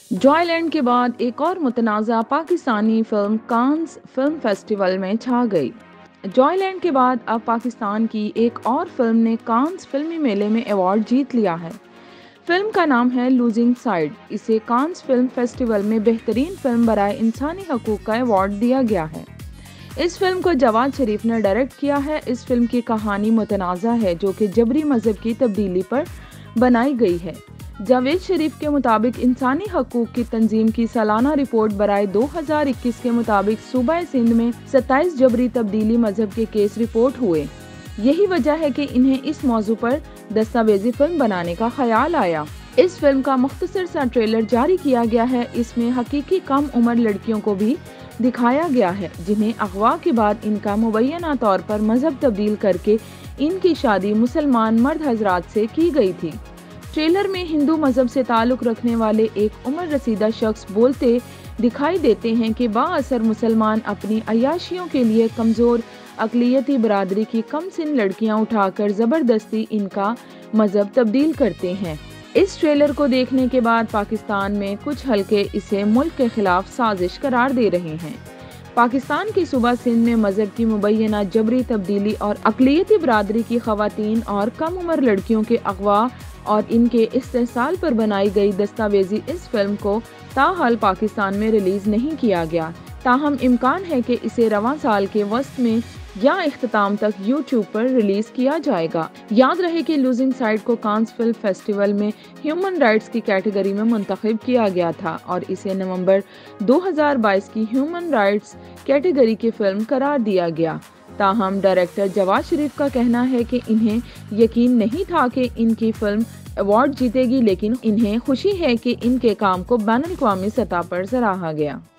Joyland के बाद एक और मुतनाज़ा Pakistani film Cannes film festival में छा गई। जॉयलैंड के बाद अब पाकिस्तान की एक और फिल्म ने कांस फिल्मी मेले में अवार्ड जीत लिया है। फिल्म का नाम है लूजिंग साइड। इसे कांस फिल्म फेस्टिवल में बेहतरीन फिल्म बराए इंसानी हकूक़ का अवार्ड दिया गया है। इस फिल्म को जवाद शरीफ ने डायरेक्ट किया है। इस फिल्म की कहानी मुतनाज़ा है, जो कि जबरी मजहब की तब्दीली पर बनाई गई है। जावेद शरीफ के मुताबिक इंसानी हकूक़ की तंजीम की सालाना रिपोर्ट बराए 2021 के मुताबिक सूबा सिंध में 27 जबरी तब्दीली मजहब के केस रिपोर्ट हुए। यही वजह है कि इन्हें इस मौजू पर दस्तावेजी फिल्म बनाने का ख्याल आया। इस फिल्म का मुख्तसर सा ट्रेलर जारी किया गया है। इसमें हकीकी कम उम्र लड़कियों को भी दिखाया गया है, जिन्हें अगवा के बाद इनका मुबैना तौर पर मजहब तब्दील करके इनकी शादी मुसलमान मर्द हजरात से की गई थी। ट्रेलर में हिंदू मजहब से ताल्लुक रखने वाले एक उम्र रसीदा शख्स बोलते दिखाई देते हैं कि बाअसर मुसलमान अपनी अय्याशियों के लिए कमज़ोर अक़लियती बरादरी की कम सिन लड़कियां उठाकर ज़बरदस्ती इनका मजहब तब्दील करते हैं। इस ट्रेलर को देखने के बाद पाकिस्तान में कुछ हलके इसे मुल्क के खिलाफ साजिश करार दे रहे हैं। पाकिस्तान की सूबा सिंध में मजहब की मुबैना जबरी तब्दीली और अक़लियती बरादरी की ख़वातीन और कम उम्र लड़कियों के अगवा और इनके इस्तेहसाल पर बनाई गई दस्तावेजी इस फिल्म को ताहाल पाकिस्तान में रिलीज नहीं किया गया। ताहम इम्कान है कि इसे रवां साल के वस्त में या इख्तिताम तक यूट्यूब पर रिलीज किया जाएगा। याद रहे कि लूजिंग साइड को कांस फिल्म फेस्टिवल में ह्यूमन राइट्स की कैटेगरी में मुंतखब किया गया था और इसे नवंबर 2022 की ह्यूमन राइट्स कैटेगरी की फिल्म करार दिया गया। ताहम डायरेक्टर जवाद शरीफ का कहना है कि इन्हें यकीन नहीं था कि इनकी फिल्म अवार्ड जीतेगी, लेकिन इन्हें खुशी है कि इनके काम को बैनुल अक़वामी सतह पर सराहा गया।